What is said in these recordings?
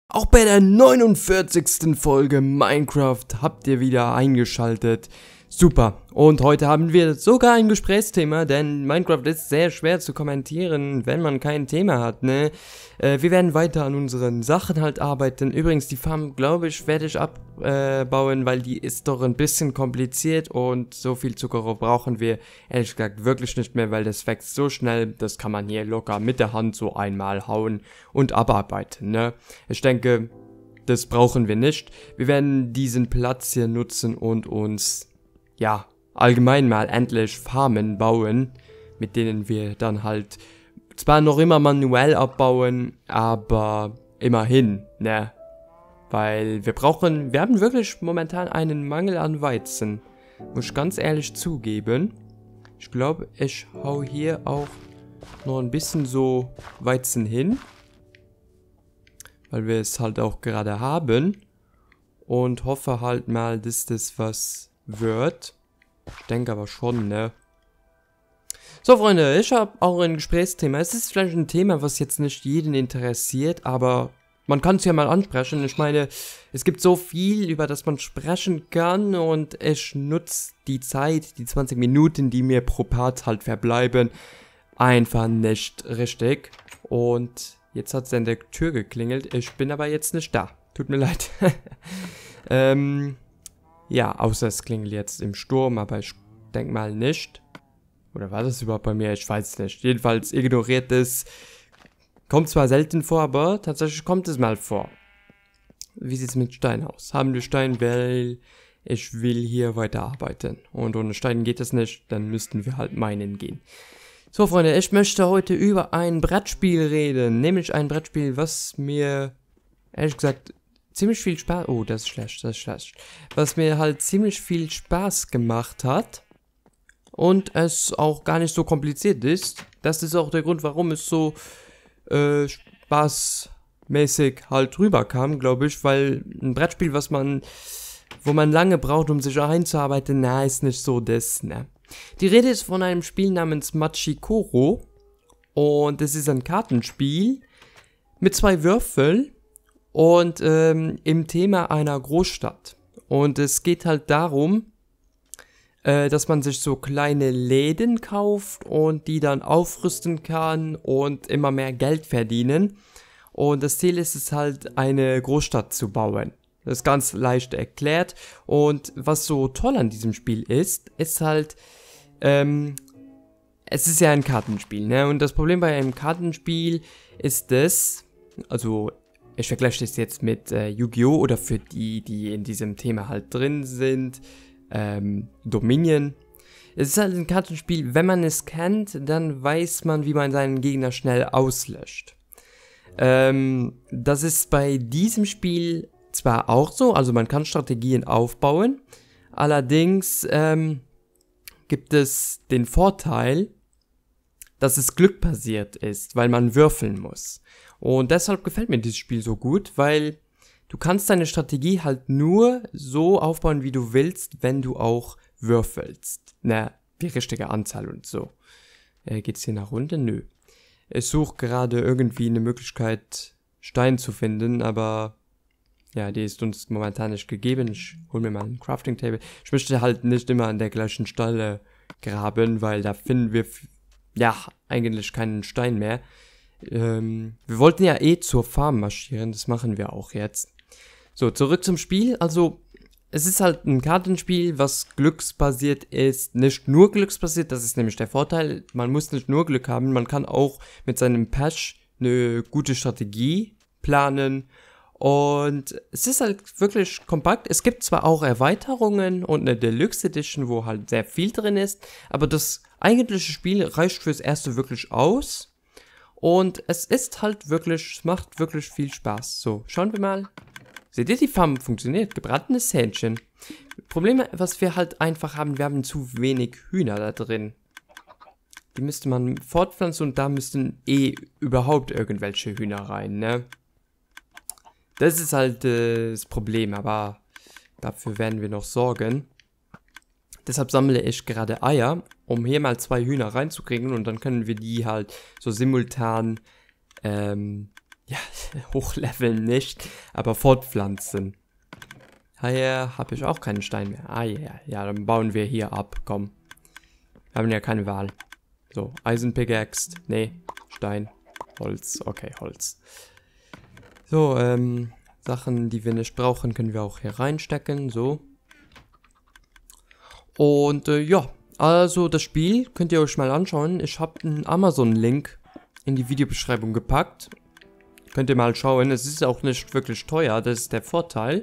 Auch bei der 49. Folge Minecraft habt ihr wieder eingeschaltet. Super. Und heute haben wir sogar ein Gesprächsthema, denn Minecraft ist sehr schwer zu kommentieren, wenn man kein Thema hat, ne? Wir werden weiter an unseren Sachen halt arbeiten. Übrigens, die Farm, glaube ich, werde ich abbauen, weil die ist doch ein bisschen kompliziert und so viel Zuckerrohr brauchen wir, ehrlich gesagt, wirklich nicht mehr, weil das wächst so schnell, das kann man hier locker mit der Hand so einmal hauen und abarbeiten, ne? Ich denke, das brauchen wir nicht. Wir werden diesen Platz hier nutzen und uns ja, allgemein mal endlich Farmen bauen, mit denen wir dann halt zwar noch immer manuell abbauen, aber immerhin, ne? Weil wir haben wirklich momentan einen Mangel an Weizen. Muss ich ganz ehrlich zugeben. Ich glaube, ich hau hier auch noch ein bisschen so Weizen hin. Weil wir es halt auch gerade haben. Und hoffe halt mal, dass das was wird. Ich denke aber schon, ne? So, Freunde, ich habe auch ein Gesprächsthema. Es ist vielleicht ein Thema, was jetzt nicht jeden interessiert, aber man kann es ja mal ansprechen. Ich meine, es gibt so viel, über das man sprechen kann und ich nutze die Zeit, die 20 Minuten, die mir pro Part halt verbleiben, einfach nicht richtig. Und jetzt hat es an der Tür geklingelt. Ich bin aber jetzt nicht da. Tut mir leid. Ja, außer es klingelt jetzt im Sturm, aber ich denke mal nicht. Oder war das überhaupt bei mir? Ich weiß es nicht. Jedenfalls ignoriert es. Kommt zwar selten vor, aber tatsächlich kommt es mal vor. Wie sieht es mit Stein aus? Haben wir Stein, weil ich will hier weiterarbeiten. Und ohne Stein geht es nicht, dann müssten wir halt meinen gehen. So, Freunde, ich möchte heute über ein Brettspiel reden. Nämlich ein Brettspiel, was mir, ehrlich gesagt, ziemlich viel Spaß... Oh, das ist schlecht, das ist schlecht. Was mir halt ziemlich viel Spaß gemacht hat. Und es auch gar nicht so kompliziert ist. Das ist auch der Grund, warum es so spaßmäßig halt rüberkam, glaube ich. Weil ein Brettspiel, wo man lange braucht, um sich einzuarbeiten, na, ist nicht so das, ne. Die Rede ist von einem Spiel namens Machikoro. Und es ist ein Kartenspiel mit 2 Würfeln. Und im Thema einer Großstadt. Und es geht halt darum, dass man sich so kleine Läden kauft und die dann aufrüsten kann und immer mehr Geld verdienen. Und das Ziel ist es halt, eine Großstadt zu bauen. Das ist ganz leicht erklärt. Und was so toll an diesem Spiel ist halt, es ist ja ein Kartenspiel, ne? Und das Problem bei einem Kartenspiel ist also ich vergleiche das jetzt mit Yu-Gi-Oh! Oder für die in diesem Thema halt drin sind, Dominion. Es ist halt ein Kartenspiel, wenn man es kennt, dann weiß man, wie man seinen Gegner schnell auslöscht. Das ist bei diesem Spiel zwar auch so, also man kann Strategien aufbauen, allerdings gibt es den Vorteil, dass es glückbasiert ist, weil man würfeln muss. Und deshalb gefällt mir dieses Spiel so gut, weil du kannst deine Strategie halt nur so aufbauen, wie du willst, wenn du auch würfelst. Na, die richtige Anzahl und so. Geht's hier nach unten? Nö. Ich suche gerade irgendwie eine Möglichkeit, Stein zu finden, aber ja, die ist uns momentan nicht gegeben. Ich hole mir mal ein Crafting Table. Ich möchte halt nicht immer an der gleichen Stelle graben, weil da finden wir ja eigentlich keinen Stein mehr. Wir wollten ja zur Farm marschieren, das machen wir auch jetzt. So, zurück zum Spiel. Also, es ist halt ein Kartenspiel, was glücksbasiert ist. Nicht nur glücksbasiert, das ist nämlich der Vorteil. Man muss nicht nur Glück haben, man kann auch mit seinem Patch eine gute Strategie planen. Und es ist halt wirklich kompakt. Es gibt zwar auch Erweiterungen und eine Deluxe Edition, wo halt sehr viel drin ist, aber das eigentliche Spiel reicht fürs erste wirklich aus. Und es ist halt wirklich, es macht wirklich viel Spaß. So, schauen wir mal. Seht ihr, die Farm funktioniert? Gebratenes Hähnchen. Problem, was wir halt einfach haben, wir haben zu wenig Hühner da drin. Die müsste man fortpflanzen und da müssten überhaupt irgendwelche Hühner rein, ne? Das ist halt das Problem, aber dafür werden wir noch sorgen. Deshalb sammle ich gerade Eier, um hier mal 2 Hühner reinzukriegen und dann können wir die halt so simultan ja, hochleveln nicht, aber fortpflanzen. Hier habe ich auch keinen Stein mehr. Ah ja, ja, dann bauen wir hier ab, komm. Wir haben ja keine Wahl. So, Eisenpickaxe, nee, Stein, Holz, okay, Holz. So, Sachen, die wir nicht brauchen, können wir auch hier reinstecken, so. Und ja, also das Spiel könnt ihr euch mal anschauen. Ich habe einen Amazon-Link in die Videobeschreibung gepackt. Könnt ihr mal schauen, es ist auch nicht wirklich teuer, das ist der Vorteil.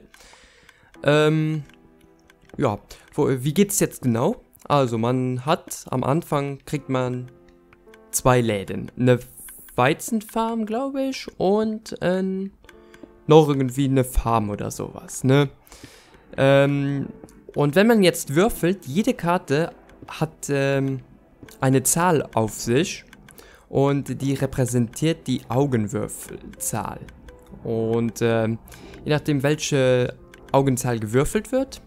Ja, wie geht's jetzt genau? Also man hat, am Anfang kriegt man 2 Läden. Eine Weizenfarm, glaube ich, und noch irgendwie eine Farm oder sowas, ne? Und wenn man jetzt würfelt, jede Karte hat eine Zahl auf sich und die repräsentiert die Augenwürfelzahl. Und je nachdem, welche Augenzahl gewürfelt wird,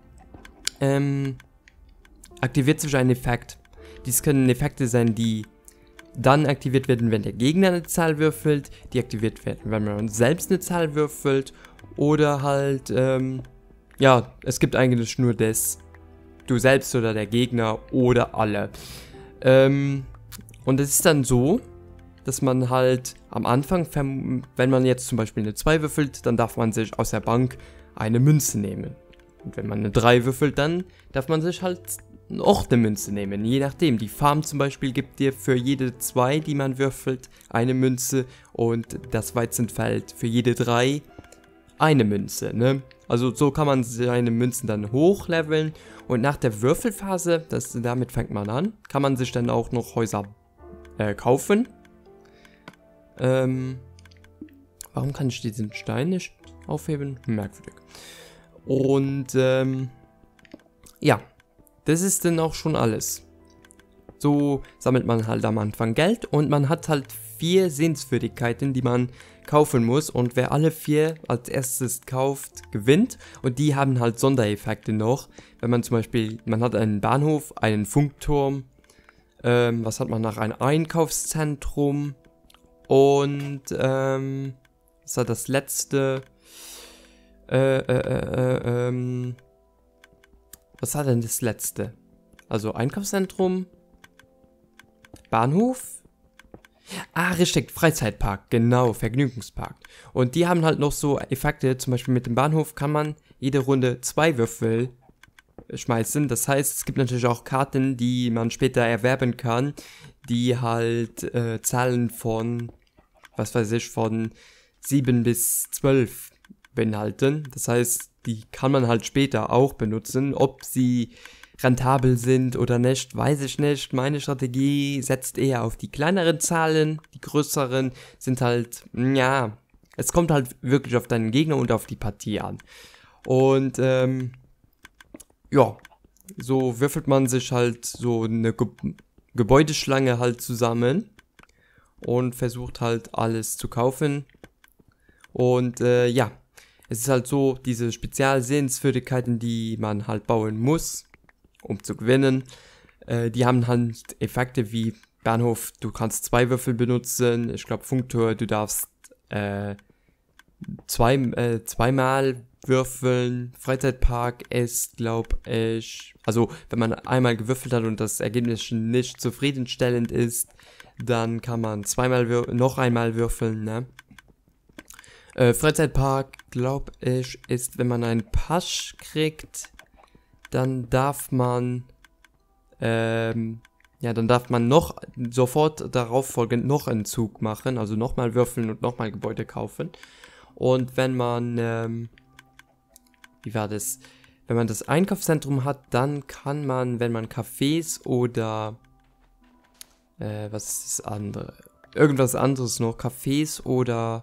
aktiviert sich ein Effekt. Dies können Effekte sein, die dann aktiviert werden, wenn der Gegner eine Zahl würfelt, die aktiviert werden, wenn man selbst eine Zahl würfelt, oder halt, ja, es gibt eigentlich nur das, du selbst oder der Gegner oder alle. Und es ist dann so, dass man halt am Anfang, wenn man jetzt zum Beispiel eine 2 würfelt, dann darf man sich aus der Bank eine Münze nehmen. Und wenn man eine 3 würfelt, dann darf man sich halt auch eine Münze nehmen. Je nachdem, die Farm zum Beispiel gibt dir für jede 2, die man würfelt, eine Münze und das Weizenfeld für jede 3 eine Münze, ne? Also so kann man seine Münzen dann hochleveln und nach der Würfelphase, damit fängt man an, kann man sich dann auch noch Häuser kaufen. Warum kann ich diesen Stein nicht aufheben? Merkwürdig. Und ja, das ist dann auch schon alles. So sammelt man halt am Anfang Geld und man hat halt 4 Sehenswürdigkeiten, die man kaufen muss. Und wer alle 4 als erstes kauft, gewinnt. Und die haben halt Sondereffekte noch. Wenn man zum Beispiel, man hat einen Bahnhof, einen Funkturm, was hat man noch? Ein Einkaufszentrum und was war das letzte? Was war denn das letzte? Also Einkaufszentrum, Bahnhof. Ah, richtig, Freizeitpark, genau, Vergnügungspark. Und die haben halt noch so Effekte, zum Beispiel mit dem Bahnhof kann man jede Runde 2 Würfel schmeißen. Das heißt, es gibt natürlich auch Karten, die man später erwerben kann, die halt Zahlen von, was weiß ich, von 7 bis 12 beinhalten. Das heißt, die kann man halt später auch benutzen. Ob sie rentabel sind oder nicht, weiß ich nicht. Meine Strategie setzt eher auf die kleineren Zahlen. Die größeren sind halt, ja, es kommt halt wirklich auf deinen Gegner und auf die Partie an. Und, ja, so würfelt man sich halt so eine Gebäudeschlange halt zusammen und versucht halt alles zu kaufen. Und, ja, es ist halt so, diese Spezialsehenswürdigkeiten, die man halt bauen muss, um zu gewinnen, die haben halt Effekte wie Bahnhof, du kannst 2 Würfel benutzen, ich glaube Funkturm, du darfst zweimal würfeln, Freizeitpark ist, glaube ich, also wenn man einmal gewürfelt hat und das Ergebnis nicht zufriedenstellend ist, dann kann man noch einmal würfeln, ne? Freizeitpark, glaube ich, ist, wenn man einen Pass kriegt, dann darf man, ja, dann darf man noch sofort darauf folgend noch einen Zug machen, also nochmal würfeln und nochmal Gebäude kaufen. Und wenn man, wie war das? Wenn man das Einkaufszentrum hat, dann kann man, wenn man Cafés oder, was ist das andere? Irgendwas anderes noch, Cafés oder,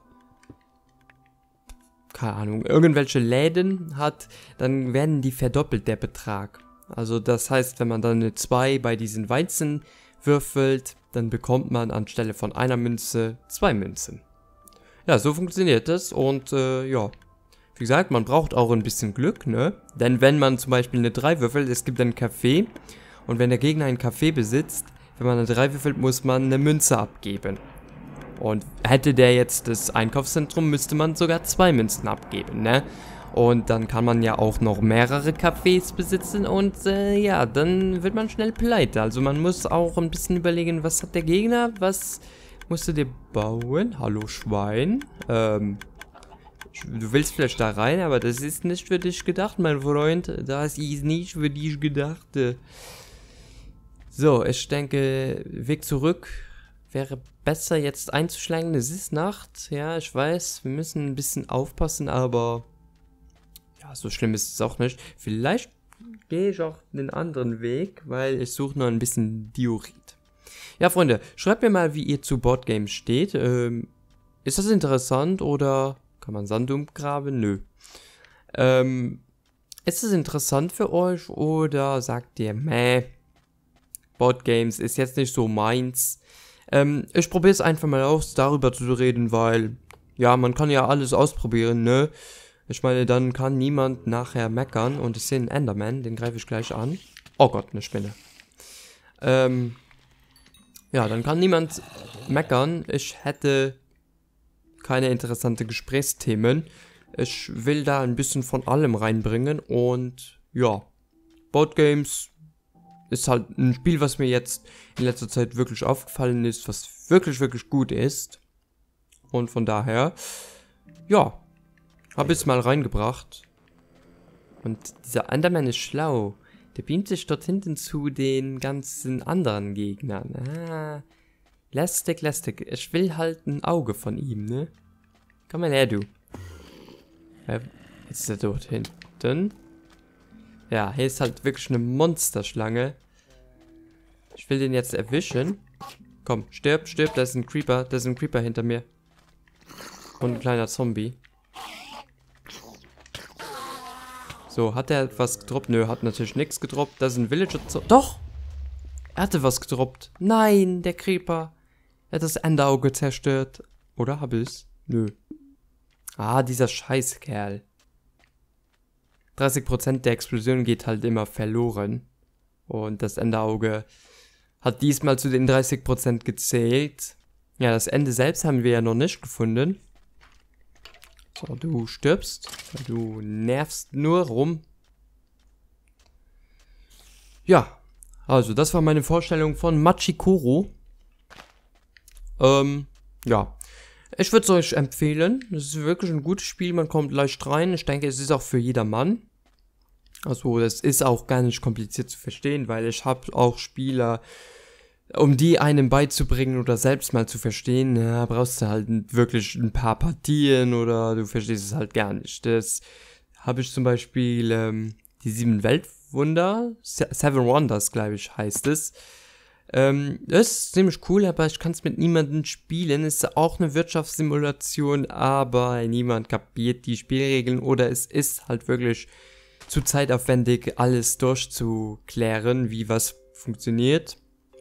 keine Ahnung, irgendwelche Läden hat, dann werden die verdoppelt, der Betrag. Also das heißt, wenn man dann eine 2 bei diesen Weizen würfelt, dann bekommt man anstelle von einer Münze 2 Münzen. Ja, so funktioniert das und ja, wie gesagt, man braucht auch ein bisschen Glück, ne? Denn wenn man zum Beispiel eine 3 würfelt, es gibt ein Café und wenn der Gegner ein Café besitzt, wenn man eine 3 würfelt, muss man eine Münze abgeben. Und hätte der jetzt das Einkaufszentrum, müsste man sogar 2 Münzen abgeben, ne? Und dann kann man ja auch noch mehrere Cafés besitzen und ja, dann wird man schnell pleite. Also man muss auch ein bisschen überlegen, was hat der Gegner, was musst du dir bauen? Hallo Schwein. Du willst vielleicht da rein, aber das ist nicht für dich gedacht, mein Freund. Das ist nicht für dich gedacht. So, ich denke, Weg zurück wäre besser jetzt einzuschlagen. Es ist Nacht, ja, ich weiß, wir müssen ein bisschen aufpassen, aber ja, so schlimm ist es auch nicht. Vielleicht gehe ich auch den anderen Weg, weil ich suche noch ein bisschen Diorit. Ja, Freunde, schreibt mir mal, wie ihr zu Boardgames steht. Ist das interessant oder kann man Sand umgraben? Nö. Ist es interessant für euch oder sagt ihr, meh, Boardgames ist jetzt nicht so meins? Ich probiere es einfach mal aus, darüber zu reden, weil, ja, man kann ja alles ausprobieren, ne? Ich meine, dann kann niemand nachher meckern und ich sehe einen Enderman, den greife ich gleich an. Oh Gott, eine Spinne. Ja, dann kann niemand meckern. Ich hätte keine interessanten Gesprächsthemen. Ich will da ein bisschen von allem reinbringen und ja, Boardgames ist halt ein Spiel, was mir jetzt in letzter Zeit wirklich aufgefallen ist, was wirklich, wirklich gut ist. Und von daher, ja, habe ich es mal reingebracht. Und dieser Enderman ist schlau. Der beamt sich dort hinten zu den ganzen anderen Gegnern. Ah, lästig, lästig. Ich will halt ein Auge von ihm, ne? Komm mal her, du. Jetzt ist er dort hinten. Ja, hier ist halt wirklich eine Monsterschlange. Ich will den jetzt erwischen. Komm, stirb, stirb. Da ist ein Creeper hinter mir. Und ein kleiner Zombie. So, hat er etwas gedroppt? Nö, hat natürlich nichts gedroppt. Da ist ein Villager. Doch! Er hatte was gedroppt. Nein, der Creeper. Er hat das Enderauge zerstört. Oder hab ich's? Nö. Ah, dieser Scheißkerl. 30% der Explosion geht halt immer verloren. Und das Enderauge hat diesmal zu den 30% gezählt. Ja, das Ende selbst haben wir ja noch nicht gefunden. So, du stirbst. Du nervst nur rum. Ja, also das war meine Vorstellung von Machikoro. Ja. Ich würde es euch empfehlen. Es ist wirklich ein gutes Spiel. Man kommt leicht rein. Ich denke, es ist auch für jedermann. Also, das ist auch gar nicht kompliziert zu verstehen, weil ich habe auch Spieler, um die einem beizubringen oder selbst mal zu verstehen, ja, brauchst du halt wirklich ein paar Partien oder du verstehst es halt gar nicht. Das habe ich zum Beispiel die 7 Weltwunder, Seven Wonders, glaube ich, heißt es. Das ist ziemlich cool, aber ich kann es mit niemandem spielen. Es ist auch eine Wirtschaftssimulation, aber niemand kapiert die Spielregeln oder es ist halt wirklich zu zeitaufwendig, alles durchzuklären, wie was funktioniert.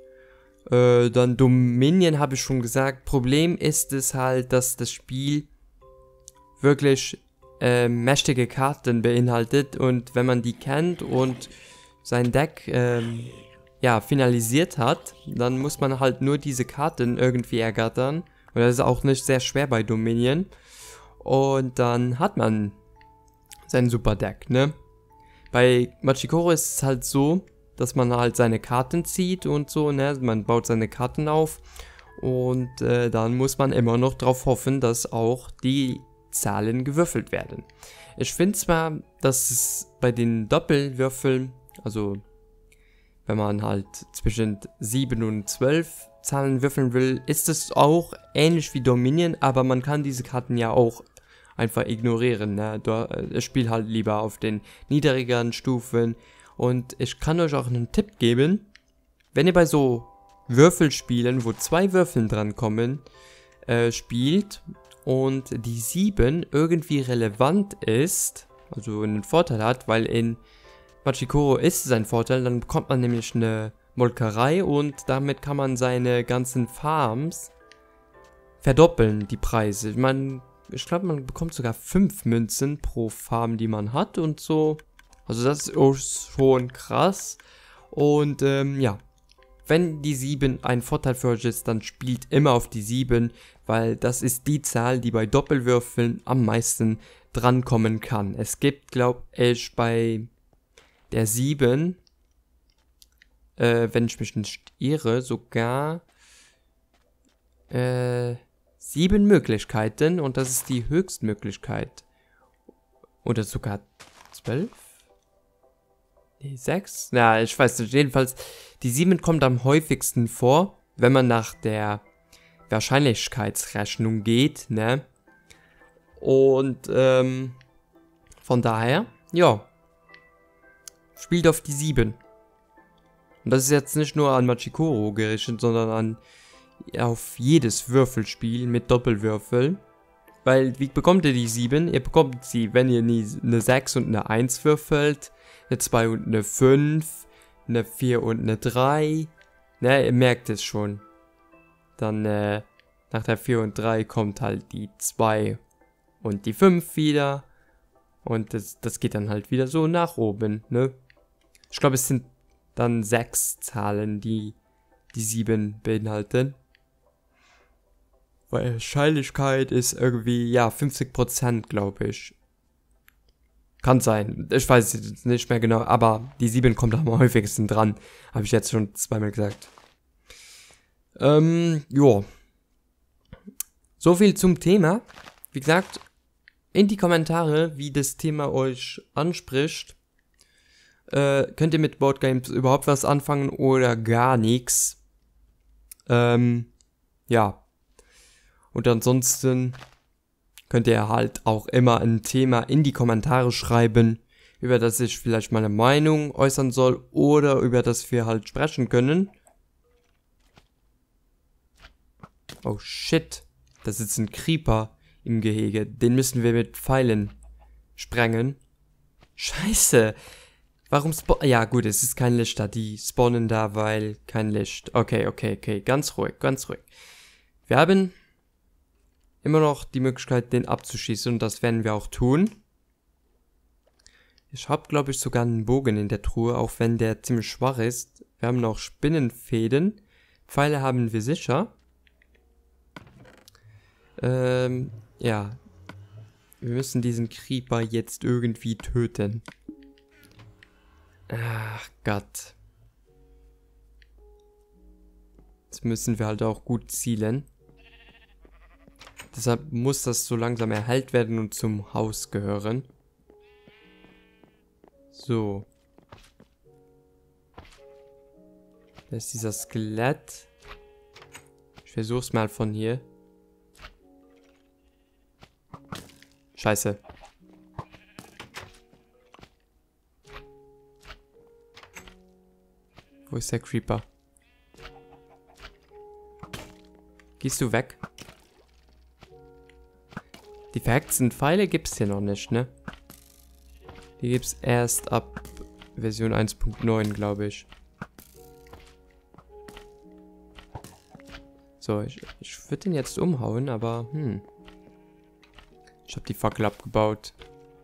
Dann Dominion habe ich schon gesagt. Problem ist es halt, dass das Spiel wirklich mächtige Karten beinhaltet und wenn man die kennt und sein Deck ja, finalisiert hat, dann muss man halt nur diese Karten irgendwie ergattern. Und das ist auch nicht sehr schwer bei Dominion. Und dann hat man sein super Deck, ne? Bei Machikoro ist es halt so, dass man halt seine Karten zieht und so, ne? Man baut seine Karten auf und dann muss man immer noch darauf hoffen, dass auch die Zahlen gewürfelt werden. Ich finde zwar, dass es bei den Doppelwürfeln, also wenn man halt zwischen 7 und 12 Zahlen würfeln will, ist es auch ähnlich wie Dominion, aber man kann diese Karten ja auch einfach ignorieren, ne? Ich spiele halt lieber auf den niedrigeren Stufen und ich kann euch auch einen Tipp geben, wenn ihr bei so Würfelspielen, wo 2 Würfeln dran kommen, spielt und die 7 irgendwie relevant ist, also einen Vorteil hat, weil in Machikoro ist es ein Vorteil, dann bekommt man nämlich eine Molkerei und damit kann man seine ganzen Farms verdoppeln, die Preise. Ich glaube, man bekommt sogar 5 Münzen pro Farm, die man hat und so. Also das ist schon krass. Und ja, wenn die 7 ein Vorteil für euch ist, dann spielt immer auf die 7, weil das ist die Zahl, die bei Doppelwürfeln am meisten drankommen kann. Es gibt, glaube ich, bei der 7, wenn ich mich nicht irre, sogar 7 Möglichkeiten und das ist die Höchstmöglichkeit. Oder sogar 12? Nee, 6? Na, ich weiß nicht. Jedenfalls, die 7 kommt am häufigsten vor, wenn man nach der Wahrscheinlichkeitsrechnung geht, ne? Und, von daher, ja, spielt auf die 7. Und das ist jetzt nicht nur an Machikoro gerichtet, sondern auf jedes Würfelspiel mit Doppelwürfeln. Weil, wie bekommt ihr die 7? Ihr bekommt sie, wenn ihr eine 6 und eine 1 würfelt, eine 2 und eine 5, eine 4 und eine 3. Ne, ihr merkt es schon. Dann, nach der 4 und 3 kommt halt die 2 und die 5 wieder. Und das geht dann halt wieder so nach oben, ne? Ich glaube, es sind dann 6 Zahlen, die 7 beinhalten. Wahrscheinlichkeit ist irgendwie, ja, 50%, glaube ich. Kann sein. Ich weiß es nicht mehr genau, aber die 7 kommt am häufigsten dran. Habe ich jetzt schon zweimal gesagt. Jo. So viel zum Thema. Wie gesagt, in die Kommentare, wie das Thema euch anspricht. Könnt ihr mit Boardgames überhaupt was anfangen oder gar nichts? Ja. Und ansonsten könnt ihr halt auch immer ein Thema in die Kommentare schreiben, über das ich vielleicht meine Meinung äußern soll oder über das wir halt sprechen können. Oh shit, das ist ein Creeper im Gehege. Den müssen wir mit Pfeilen sprengen. Scheiße. Warum ja gut, es ist kein Licht da. Die spawnen da, weil kein Licht. Okay. Ganz ruhig. Wir haben immer noch die Möglichkeit, den abzuschießen und das werden wir auch tun. Ich habe, glaube ich, sogar einen Bogen in der Truhe, auch wenn der ziemlich schwach ist. Wir haben noch Spinnenfäden. Pfeile haben wir sicher. Ja. Wir müssen diesen Creeper jetzt irgendwie töten. Ach Gott. Jetzt müssen wir halt auch gut zielen. Deshalb muss das so langsam erhellt werden und zum Haus gehören. So. Da ist dieser Skelett. Ich versuch's mal von hier. Scheiße. Wo ist der Creeper? Gehst du weg? Die verhackten Pfeile gibt's hier noch nicht, ne? Die gibt's erst ab Version 1.9, glaube ich. So, ich würde den jetzt umhauen, aber ich habe die Fackel abgebaut.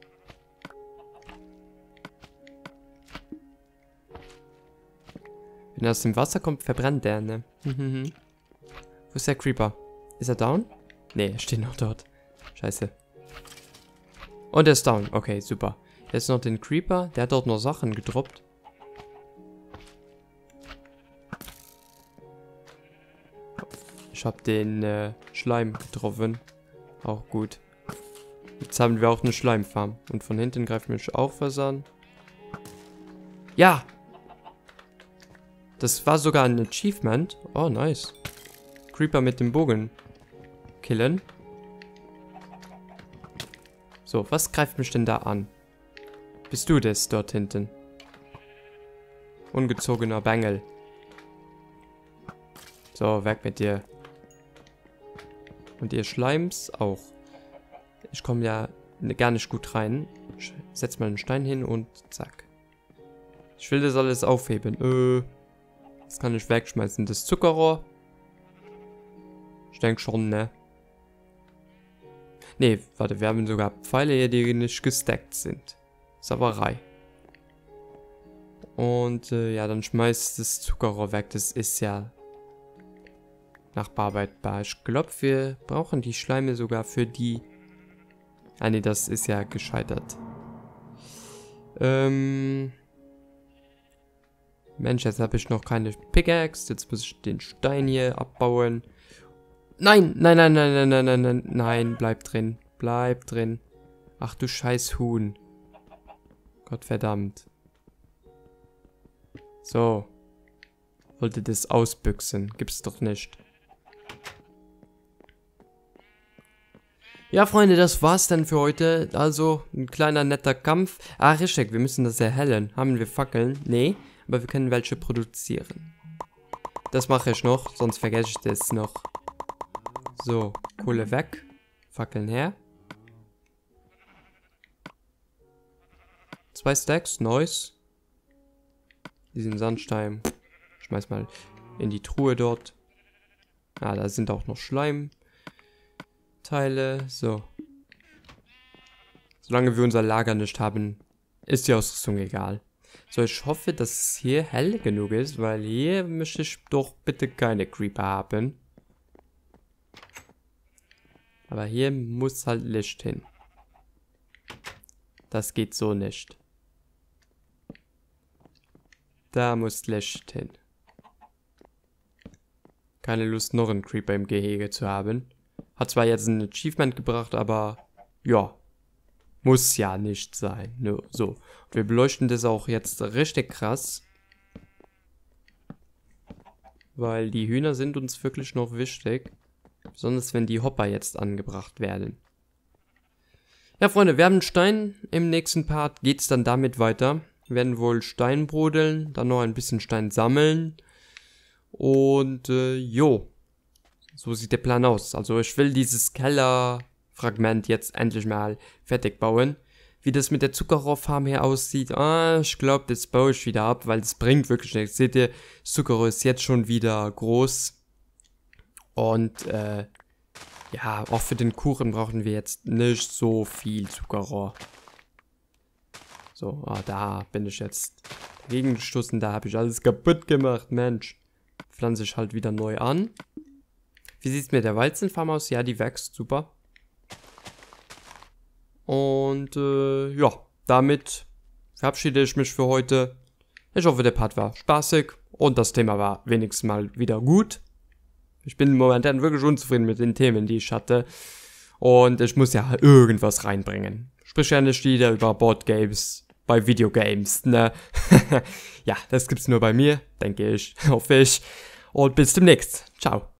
Wenn er aus dem Wasser kommt, verbrennt der, ne? Wo ist der Creeper? Ist er down? Ne, er steht noch dort. Scheiße. Und er ist down. Okay, super. Jetzt noch den Creeper. Der hat dort noch Sachen gedroppt. Ich habe den Schleim getroffen. Auch gut. Jetzt haben wir auch eine Schleimfarm. Und von hinten greift mich auch was an. Ja! Das war sogar ein Achievement. Oh, nice. Creeper mit dem Bogen killen. So, was greift mich denn da an? Bist du das dort hinten? Ungezogener Bengel. So, weg mit dir. Und ihr Schleims auch. Ich komme ja gar nicht gut rein. Ich setz mal einen Stein hin und zack. Ich will das alles aufheben. Das kann ich wegschmeißen. Das Zuckerrohr. Ich denke schon, ne? Ne, warte, wir haben sogar Pfeile hier, die nicht gestackt sind. Sauerei. Und ja, dann schmeißt das Zuckerrohr weg. Das ist ja nachbearbeitbar. Ich glaube, wir brauchen die Schleime sogar für die... Ah ne, das ist ja gescheitert. Mensch, jetzt habe ich noch keine Pickaxe. Jetzt muss ich den Stein hier abbauen. Nein, nein, nein, nein, nein, nein, nein, nein, nein, bleib drin. Bleib drin. Ach du scheiß Huhn. Gottverdammt. So. Wollte das ausbüchsen. Gibt's doch nicht. Ja, Freunde, das war's dann für heute. Also, ein kleiner netter Kampf. Ah, richtig, wir müssen das erhellen. Haben wir Fackeln? Nee, aber wir können welche produzieren. Das mache ich noch, sonst vergesse ich das noch. So, Kohle weg. Fackeln her. 2 Stacks, nice. Diesen Sandstein. Schmeiß mal in die Truhe dort. Ah, da sind auch noch Schleimteile. So. Solange wir unser Lager nicht haben, ist die Ausrüstung egal. So, ich hoffe, dass es hier hell genug ist, weil hier möchte ich doch bitte keine Creeper haben. Aber hier muss halt Licht hin. Das geht so nicht. Da muss Licht hin. Keine Lust, noch einen Creeper im Gehege zu haben. Hat zwar jetzt ein Achievement gebracht, aber ja, muss ja nicht sein. Nur so. Wir beleuchten das auch jetzt richtig krass. Weil die Hühner sind uns wirklich noch wichtig. Besonders wenn die Hopper jetzt angebracht werden. Ja, Freunde, wir haben Stein. Im nächsten Part geht es dann damit weiter. Wir werden wohl Stein brodeln, dann noch ein bisschen Stein sammeln. Und jo, so sieht der Plan aus. Also ich will dieses Kellerfragment jetzt endlich mal fertig bauen. Wie das mit der Zuckerrohrfarm hier aussieht, ich glaube, das baue ich wieder ab, weil das bringt wirklich nichts. Seht ihr, das Zuckerrohr ist jetzt schon wieder groß. Und ja, auch für den Kuchen brauchen wir jetzt nicht so viel Zuckerrohr. So, da bin ich jetzt dagegen gestoßen, da habe ich alles kaputt gemacht, Mensch. Pflanze ich halt wieder neu an. Wie sieht es mit der Weizenfarm aus? Ja, die wächst, super. Und ja, damit verabschiede ich mich für heute. Ich hoffe, der Part war spaßig und das Thema war wenigstens mal wieder gut. Ich bin momentan wirklich unzufrieden mit den Themen, die ich hatte. Und ich muss ja irgendwas reinbringen. Sprich ja nicht wieder über Boardgames bei Videogames, ne? Ja, das gibt's nur bei mir, denke ich, hoffe ich. Und bis demnächst. Ciao.